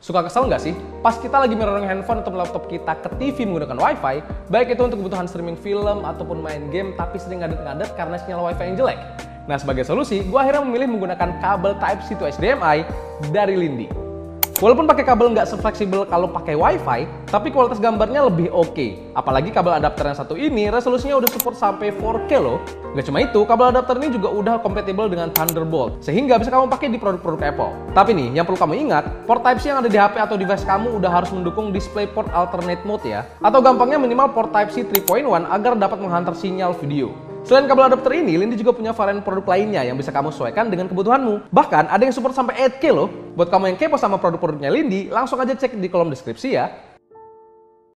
Suka kesel nggak sih? Pas kita lagi mirroring handphone atau laptop kita ke TV menggunakan WiFi, baik itu untuk kebutuhan streaming film ataupun main game, tapi sering ngadet-ngadet karena sinyal WiFi yang jelek. Nah, sebagai solusi, gue akhirnya memilih menggunakan kabel Type-C to HDMI dari Lindi. Walaupun pakai kabel nggak sefleksibel kalau pakai WiFi, tapi kualitas gambarnya lebih oke. Apalagi kabel adapter yang satu ini, resolusinya udah support sampai 4K loh. Gak cuma itu, kabel adapter ini juga udah kompatibel dengan Thunderbolt, sehingga bisa kamu pakai di produk-produk Apple. Tapi nih, yang perlu kamu ingat, port Type-C yang ada di HP atau device kamu udah harus mendukung DisplayPort Alternate Mode ya. Atau gampangnya minimal port Type-C 3.1 agar dapat menghantar sinyal video. Selain kabel adapter ini, Lindi juga punya varian produk lainnya yang bisa kamu sesuaikan dengan kebutuhanmu. Bahkan ada yang support sampai 8K loh. Buat kamu yang kepo sama produk-produknya Lindi, langsung aja cek di kolom deskripsi ya.